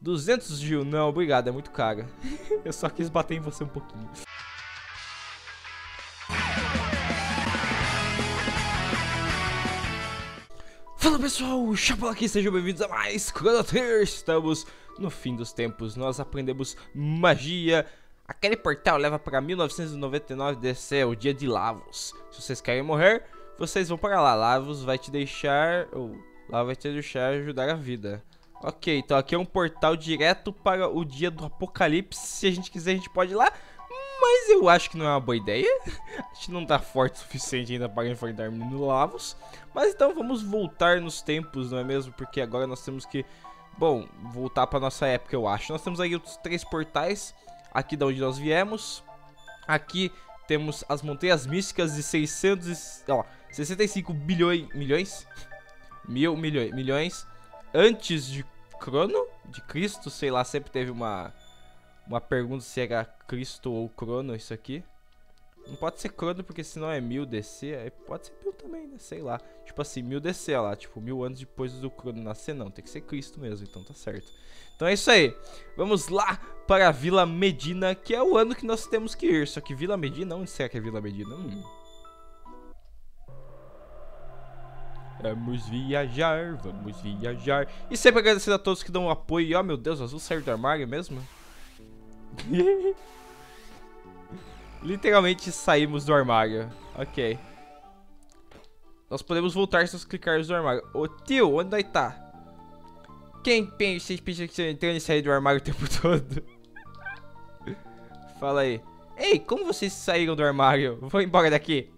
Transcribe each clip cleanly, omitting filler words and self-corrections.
200 Gil, não, obrigado, é muito caro. Eu só quis bater em você um pouquinho. Fala pessoal, Chapola aqui, sejam bem-vindos a mais Chrono Trigger. Estamos no fim dos tempos, nós aprendemos magia. Aquele portal leva para 1999 DC, o dia de Lavos. Se vocês querem morrer, vocês vão para lá. Lavos vai te deixar, lá vai te deixar ajudar a vida. Ok, então aqui é um portal direto para o dia do apocalipse. Se a gente quiser, a gente pode ir lá. Mas eu acho que não é uma boa ideia. A gente não tá forte o suficiente ainda para enfrentar o menino Lavos. Mas então vamos voltar nos tempos, não é mesmo? Porque agora nós temos que, bom, voltar para nossa época, eu acho. Nós temos aí os 3 portais. Aqui da onde nós viemos. Aqui temos as montanhas místicas de 65 milhões antes de Crono, de Cristo, sei lá, sempre teve uma pergunta se era Cristo ou Crono isso aqui. Não pode ser Crono porque senão é 1000 DC, aí pode ser 1000 também, né, sei lá. Tipo assim, 1000 DC, ó lá, tipo 1000 anos depois do Crono nascer, não, tem que ser Cristo mesmo, então tá certo. Então é isso aí, vamos lá para a Vila Medina, que é o ano que nós temos que ir. Só que Vila Medina, onde será que é Vila Medina? Vamos viajar, vamos viajar. E sempre agradecendo a todos que dão apoio. E ó, meu Deus, o azul saiu do armário mesmo? Literalmente saímos do armário. Ok. Nós podemos voltar se nós clicarmos do armário. Ô tio, onde nós tá? Quem pensa, vocês pensam que você entrando e sair do armário o tempo todo? Fala aí. Ei, como vocês saíram do armário? Vou embora daqui.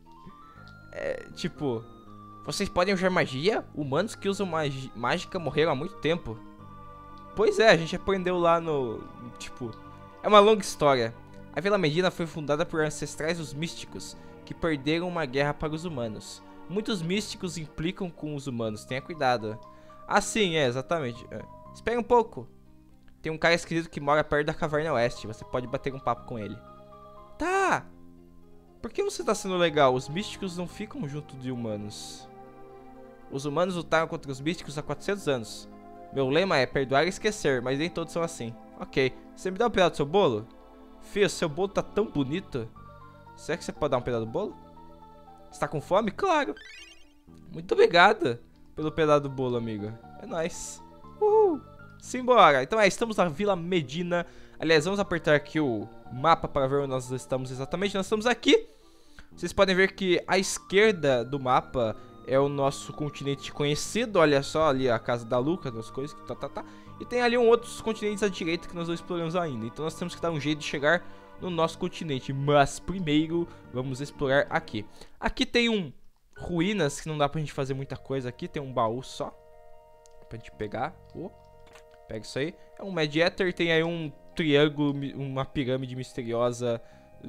Tipo, vocês podem usar magia? Humanos que usam mágica morreram há muito tempo. Pois é, a gente aprendeu lá no... Tipo, é uma longa história. A Vila Medina foi fundada por ancestrais dos místicos, que perderam uma guerra para os humanos. Muitos místicos implicam com os humanos, tenha cuidado. Ah, sim, exatamente. Espera um pouco. Tem um cara esquisito que mora perto da Caverna Oeste. Você pode bater um papo com ele. Tá. Por que você tá sendo legal? Os místicos não ficam junto de humanos. Os humanos lutaram contra os místicos há 400 anos. Meu lema é perdoar e esquecer, mas nem todos são assim. Ok. Você me dá um pedaço do seu bolo? Fio, seu bolo tá tão bonito. Será que você pode dar um pedaço do bolo? Você tá com fome? Claro. Muito obrigada pelo pedaço do bolo, amiga. É nóis. Uhul. Simbora. Então estamos na Vila Medina. Aliás, vamos apertar aqui o mapa para ver onde nós estamos exatamente. Nós estamos aqui. Vocês podem ver que à esquerda do mapa é o nosso continente conhecido. Olha só ali a casa da Luca, das coisas que tá. E tem ali outros continentes à direita que nós não exploramos ainda. Então nós temos que dar um jeito de chegar no nosso continente. Mas primeiro vamos explorar aqui. Aqui tem ruínas que não dá pra gente fazer muita coisa aqui. Tem um baú só pra gente pegar. Pega isso aí. É um Mad Eater. Tem aí um triângulo, uma pirâmide misteriosa.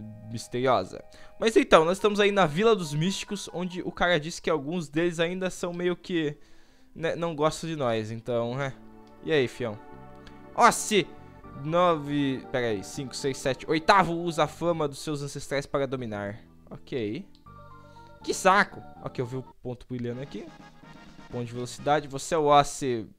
Mas então, nós estamos aí na Vila dos Místicos, onde o cara disse que alguns deles ainda são meio que, né, não gostam de nós. Então, E aí, fião? Ó, se 9... Pera aí, 5, 6, 7... Oitavo usa a fama dos seus ancestrais para dominar. Ok. Que saco! Ok, eu vi o ponto brilhando aqui. Ponto de velocidade. Você é o Ossi.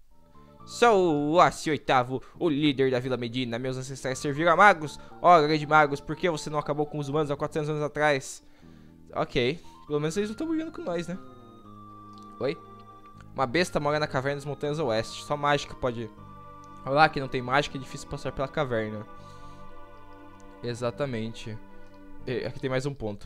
Sou o Ossi oitavo, o líder da Vila Medina. Meus ancestrais serviram a magos. Ó, grande magos, por que você não acabou com os humanos há 400 anos atrás? Ok. Pelo menos eles não estão brigando com nós, né? Oi? Uma besta mora na caverna das montanhas oeste. Só mágica pode... Olha lá, que não tem mágica, é difícil passar pela caverna. Exatamente. E aqui tem mais um ponto.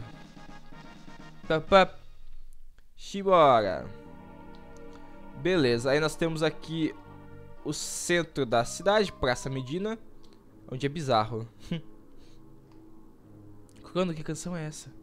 Simbora. Beleza, aí nós temos aqui o centro da cidade, Praça Medina, onde é bizarro. Quando, que canção é essa?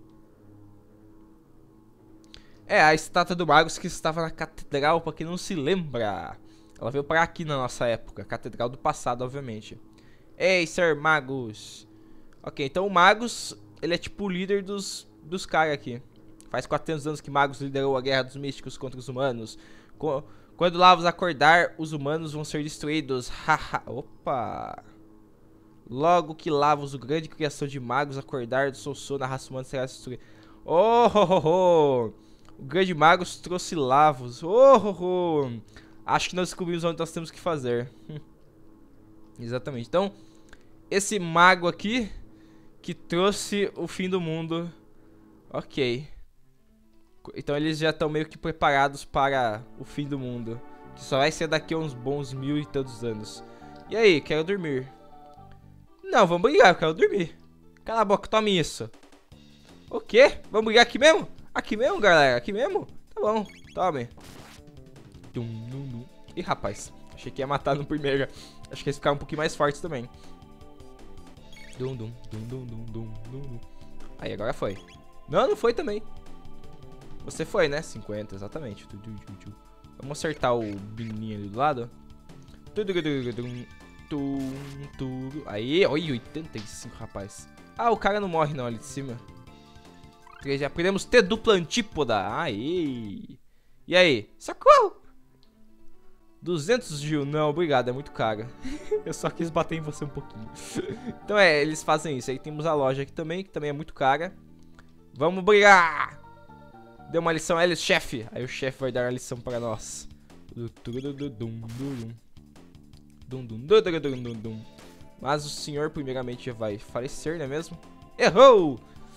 É a estátua do Magus que estava na catedral, pra quem não se lembra. Ela veio para aqui na nossa época, catedral do passado, obviamente. Ei, Sir Magus. Ok, então o Magus, ele é tipo o líder dos caras aqui. Faz 400 anos que Magus liderou a guerra dos místicos contra os humanos. Quando Lavos acordar, os humanos vão ser destruídos. Haha. Opa. Logo que Lavos, o grande criação de magos, acordar do seu sono, a raça humana será destruída. Oh. O grande Magus trouxe Lavos. Acho que nós descobrimos onde nós temos que fazer. Exatamente. Então, esse mago aqui que trouxe o fim do mundo. Ok. Então eles já estão meio que preparados para o fim do mundo, que só vai ser daqui a uns bons 1000 e tantos anos. E aí, quero dormir. Não, vamos brigar, eu quero dormir. Cala a boca, tome isso. O quê? Vamos brigar aqui mesmo? Aqui mesmo, galera? Aqui mesmo? Tá bom, tome. Ih, rapaz, achei que ia matar no primeiro. Acho que eles ficaram um pouquinho mais fortes também. Aí, agora foi. Não, não foi também. Você foi, né? 50, exatamente. Vamos acertar o bininho ali do lado. Aí, olha, 85, rapaz. Ah, o cara não morre não ali de cima. Já aprendemos ter dupla antípoda. Aí. E aí? Socorro! 200 Gil. Não, obrigado, é muito caro. Eu só quis bater em você um pouquinho. Então eles fazem isso. Aí temos a loja aqui também, que também é muito cara. Vamos brigar! Deu uma lição a eles, chefe. Aí o chefe vai dar a lição para nós. Mas o senhor primeiramente vai falecer, não é mesmo? Errou!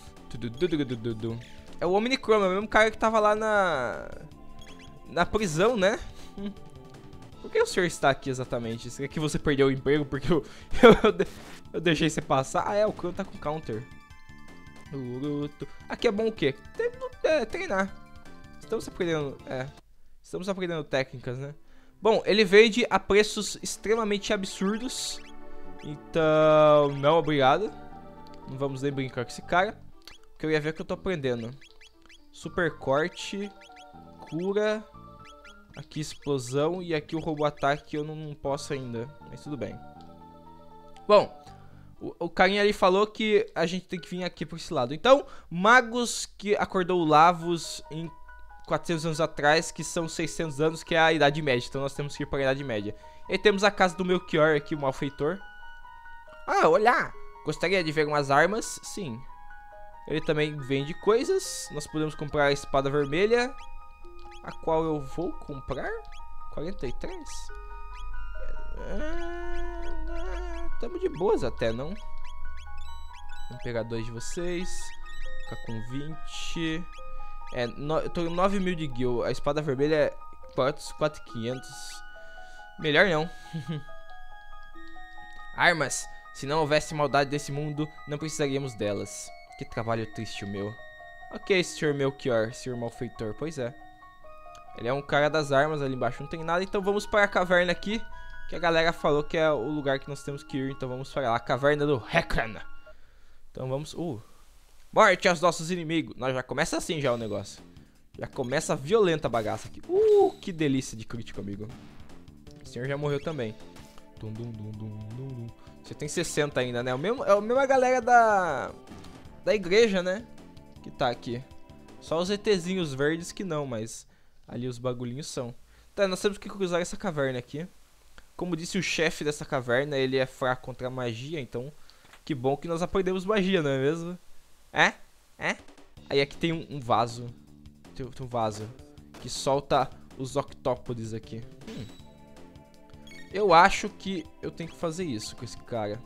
É o Omnicron, é o mesmo cara que tava lá na prisão, né? Por que o senhor está aqui exatamente? Será que você perdeu o emprego porque eu deixei você passar? Ah, é, o Cron tá com counter. Aqui é bom o quê? Treinar. Estamos aprendendo técnicas, né? Bom, ele vende a preços extremamente absurdos. Então, não, obrigado. Não vamos nem brincar com esse cara. Porque eu ia ver o que eu tô aprendendo. Super corte. Cura. Aqui explosão. E aqui o robô ataque eu não posso ainda. Mas tudo bem. Bom, o carinha ali falou que a gente tem que vir aqui por esse lado. Então, magos que acordou o Lavos em 400 anos atrás, que são 600 anos, que é a Idade Média. Então nós temos que ir para a Idade Média. E aí temos a casa do Melchior aqui, o malfeitor. Ah, olá! Gostaria de ver umas armas? Sim. Ele também vende coisas. Nós podemos comprar a espada vermelha, a qual eu vou comprar. 43? Tamo de boas até, não? Vamos pegar 2 de vocês. Ficar com 20. Eu tô 9.000 de guild. A espada vermelha é 4.500. Melhor não. Armas. Se não houvesse maldade nesse mundo, não precisaríamos delas. Que trabalho triste o meu. Ok, Sr. Melchior, Sr. Malfeitor. Pois é. Ele é um cara das armas, ali embaixo não tem nada. Então vamos para a caverna aqui, que a galera falou que é o lugar que nós temos que ir. Então vamos para lá, a caverna do Hekran. Então vamos... morte aos nossos inimigos. Nós já começa assim já o negócio. Já começa violenta a bagaça aqui. Que delícia de crítico, amigo. O senhor já morreu também. Você tem 60 ainda, né? É a mesma galera da igreja, né? Que tá aqui. Só os ETzinhos verdes que não, mas ali os bagulhinhos são. Tá, nós temos que cruzar essa caverna aqui. Como disse o chefe dessa caverna, ele é fraco contra a magia, então que bom que nós aprendemos magia, não é mesmo? Aí aqui tem um vaso. Tem um vaso que solta os octópodes aqui. Eu acho que eu tenho que fazer isso com esse cara.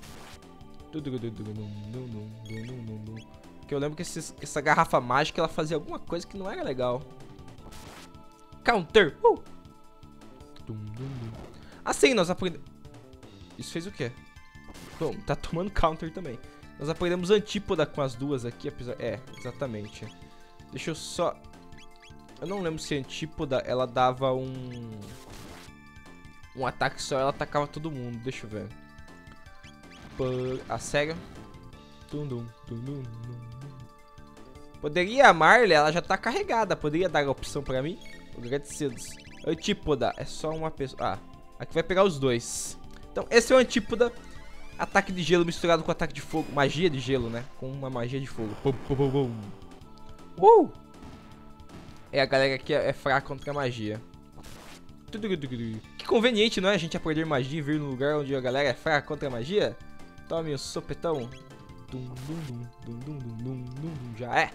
Porque eu lembro que essa garrafa mágica ela fazia alguma coisa que não era legal. Counter! Assim, nós aprendemos... Isso fez o quê? Bom, tá tomando counter também. Nós aprendemos antípoda com as duas aqui, apesar... exatamente. Deixa eu só... Eu não lembro se a antípoda, ela dava um ataque só, ela atacava todo mundo. Deixa eu ver. Sério? Poderia a Marley, ela já tá carregada. Poderia dar a opção pra mim? Agradecidos. Antípoda, é só uma pessoa. Aqui vai pegar os dois. Então, esse é o antípoda. Ataque de gelo misturado com ataque de fogo. Magia de gelo, né? Com uma magia de fogo. A galera aqui é fraca contra a magia. Que conveniente, não é? A gente aprender magia e vir no lugar onde a galera é fraca contra a magia. Tome o sopetão. Já é.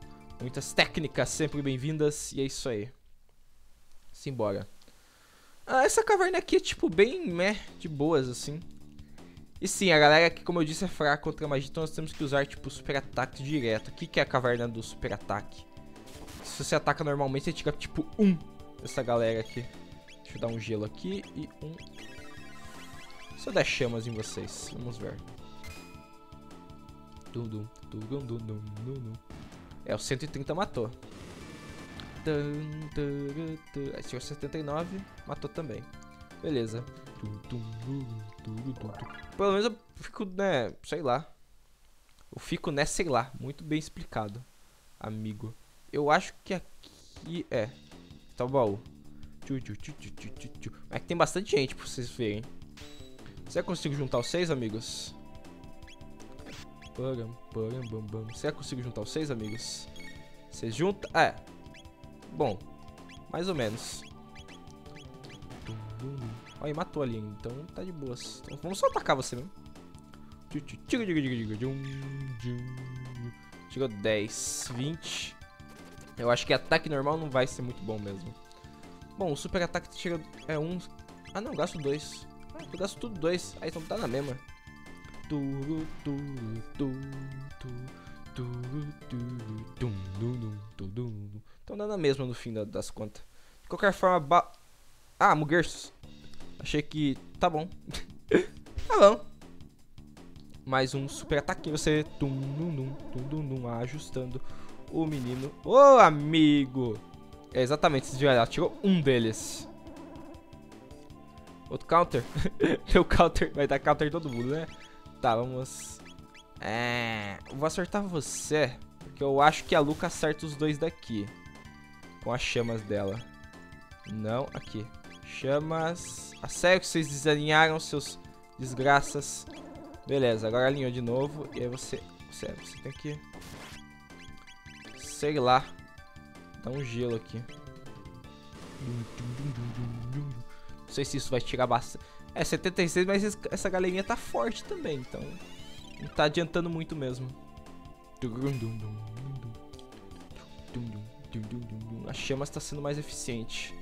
Muitas técnicas sempre bem-vindas. E é isso aí. Simbora. Essa caverna aqui é, tipo, bem, de boas, assim. E sim, a galera aqui, como eu disse, é fraca contra a magia, então nós temos que usar, tipo, super ataque direto. O que que é a caverna do super ataque? Se você ataca normalmente, você tira, tipo, dessa galera aqui. Deixa eu dar um gelo aqui e Se eu der chamas em vocês, vamos ver. É, o 130 matou. Aí tirou 79, matou também. Beleza. Pelo menos eu fico, né, sei lá. Eu fico, né, sei lá. Muito bem explicado, amigo. Eu acho que aqui tá o baú. Mas aqui tem bastante gente pra vocês verem. Será que eu consigo juntar os 6, amigos? Será que eu consigo juntar os 6, amigos? Vocês juntam? Bom, mais ou menos. Olha, matou ali, então tá de boas. Então, vamos só atacar você mesmo. Tirou 10, 20. Eu acho que ataque normal não vai ser muito bom mesmo. Bom, o super ataque tira 1. Ah não, gasto 2. Eu gasto tudo 2. Aí então tá na mesma. Então dá na mesma no fim das contas. De qualquer forma, Mugersos. Achei que tá bom. Tá bom. Mais um super ataque. Você ajustando o menino. Ô, amigo. É exatamente, vocês viram, ela tirou um deles. Outro counter. Teu counter. Vai dar counter em todo mundo, né? Tá, vamos. Eu vou acertar você. Porque eu acho que a Luca acerta os dois daqui. Com as chamas dela. Não, aqui. Chamas. Sério que vocês desalinharam, seus desgraças. Beleza, agora alinhou de novo. E aí você tem que... sei lá. Dá um gelo aqui. Não sei se isso vai tirar bastante. 76, mas essa galerinha tá forte também, então não tá adiantando muito mesmo. A chama está sendo mais eficiente.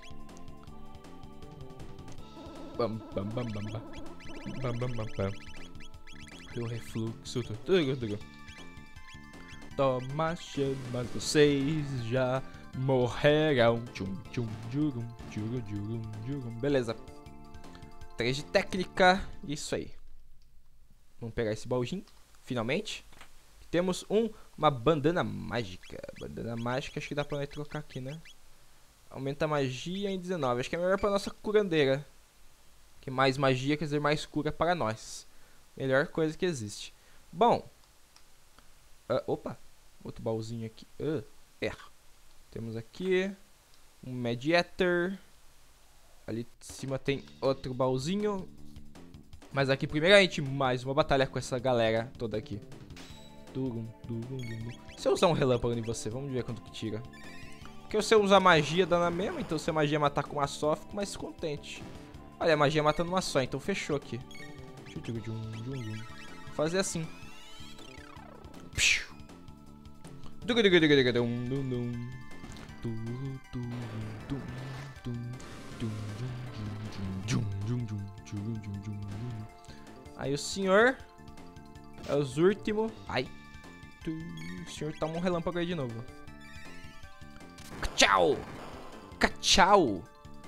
O refluxo. Toma chamas, vocês já morrerão. Beleza. 3 de técnica. Isso aí. Vamos pegar esse baúzinho. Finalmente. Temos uma bandana mágica. Bandana mágica, acho que dá pra nós trocar aqui, né? Aumenta a magia em 19. Acho que é melhor pra nossa curandeira. Que mais magia quer dizer mais cura para nós. Melhor coisa que existe. Bom. Opa. Outro baúzinho aqui. Temos aqui um Mediator. Ali de cima tem outro baúzinho. Mas aqui, primeiramente, mais uma batalha com essa galera toda aqui. Se eu usar um relâmpago em você, vamos ver quanto que tira. Porque se eu usar magia, dá na mesma. Então se a magia matar com uma só, eu fico mais contente. Olha, a magia matando uma só, então fechou aqui. Vou fazer assim. Aí o senhor é os últimos. Ai. O senhor toma um relâmpago aí de novo. Tchau. Tchau.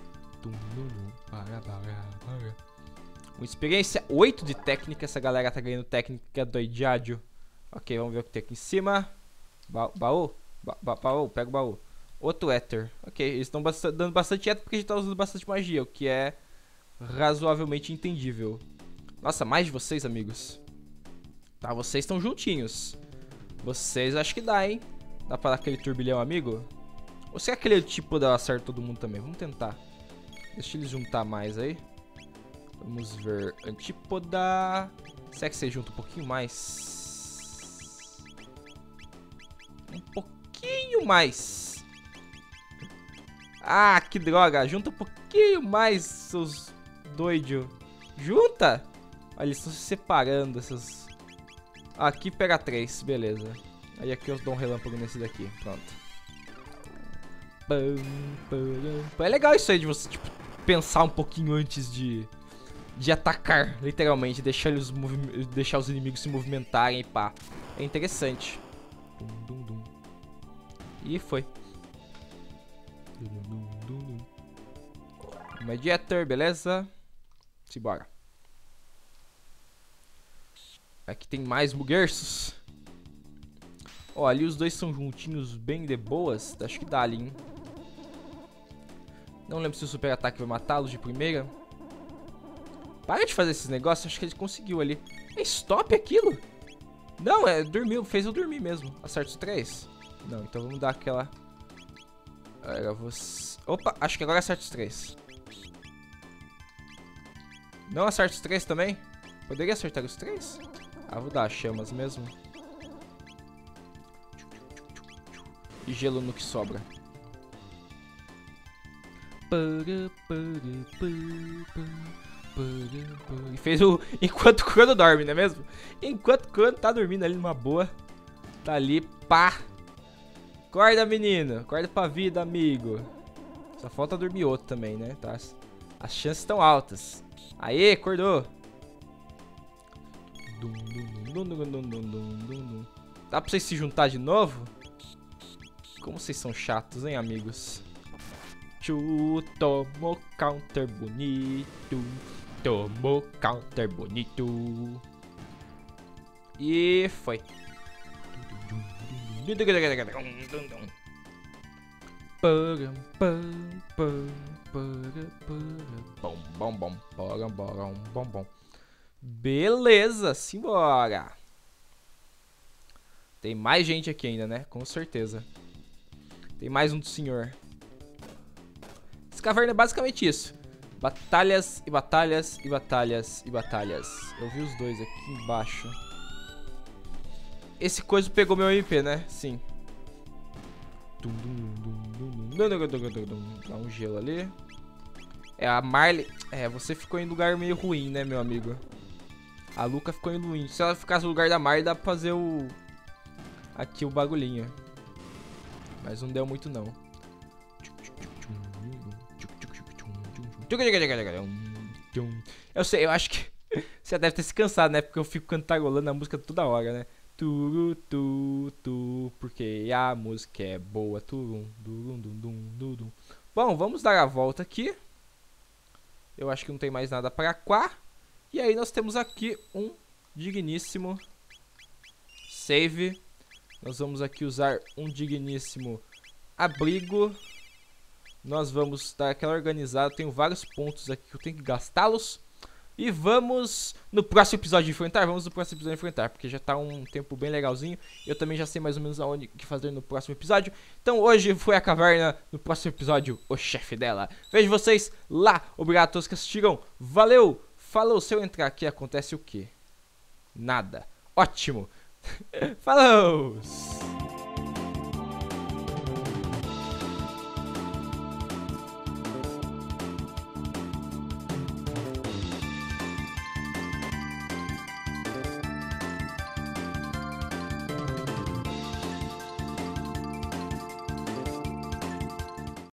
Uma experiência 8 de técnica. Essa galera tá ganhando técnica doidádio. Ok, vamos ver o que tem aqui em cima. Baú? Baú, pega o baú. Outro éter. Ok, eles estão dando bastante éter porque a gente tá usando bastante magia, o que é razoavelmente entendível. Nossa, mais de vocês, amigos. Tá, vocês estão juntinhos. Vocês acho que dá, hein? Dá pra dar aquele turbilhão, amigo? Ou se é aquele tipo da acerta todo mundo também? Vamos tentar. Deixa eles juntar mais aí. Vamos ver. Antípoda. Será que você junta um pouquinho mais? Um pouquinho mais. Ah, que droga. Junta um pouquinho mais, seus doidos. Junta? Olha, eles estão se separando, essas... Aqui pega 3, beleza. Aí aqui eu dou um relâmpago nesse daqui, pronto. É legal isso aí de você, tipo, pensar um pouquinho antes de atacar, literalmente, deixar os inimigos se movimentarem e pá. É interessante. E foi. Mediator, beleza? Simbora. Aqui tem mais mugersos. Ó, ali os dois são juntinhos bem de boas. Acho que dá ali, hein? Não lembro se o super ataque vai matá-los de primeira. Para de fazer esses negócios. Acho que ele conseguiu ali. É stop aquilo? Não, dormiu. Fez eu dormir mesmo. Acerta os 3. Não, então vamos dar aquela... Era você... Opa, acho que agora acerta os 3. Não acerta os 3 também? Poderia acertar os 3? Ah, vou dar as chamas mesmo. E gelo no que sobra. E fez o... Enquanto o Crono dorme, não é mesmo? Enquanto o Crono tá dormindo ali numa boa. Tá ali, pá. Acorda, menino. Acorda pra vida, amigo. Só falta dormir outro também, né? Tá. As chances estão altas. Aê, acordou. Dá pra vocês se juntar de novo? Como vocês são chatos, hein, amigos? Tomou counter bonito. Tomou counter bonito. E foi. Bom. Beleza, simbora. Tem mais gente aqui ainda, né? Com certeza. Tem mais um do senhor. Essa caverna é basicamente isso. Batalhas e batalhas e batalhas e batalhas. Eu vi os dois aqui embaixo. Esse coisa pegou meu MP, né? Sim. Dá um gelo ali. É, a Marley... É, você ficou em lugar meio ruim, né, meu amigo? A Luca ficou em ruim. Se ela ficasse no lugar da Marley, dá pra fazer o... Aqui o bagulhinho. Mas não deu muito, não. Eu sei, eu acho que... Você deve ter se cansado, né? Porque eu fico cantarolando a música toda hora, né? Porque a música é boa. Bom, vamos dar a volta aqui. Eu acho que não tem mais nada pra cá. E aí nós temos aqui um digníssimo save. Nós vamos aqui usar um digníssimo abrigo. Nós vamos dar aquela organizada. Tenho vários pontos aqui que eu tenho que gastá-los. E vamos no próximo episódio enfrentar. Vamos no próximo episódio enfrentar, porque já tá um tempo bem legalzinho. Eu também já sei mais ou menos aonde que fazer no próximo episódio. Então hoje foi a caverna, no próximo episódio o chefe dela. Vejo vocês lá. Obrigado a todos que assistiram. Valeu, falou. Se eu entrar aqui acontece o quê? Nada. Ótimo. Falou.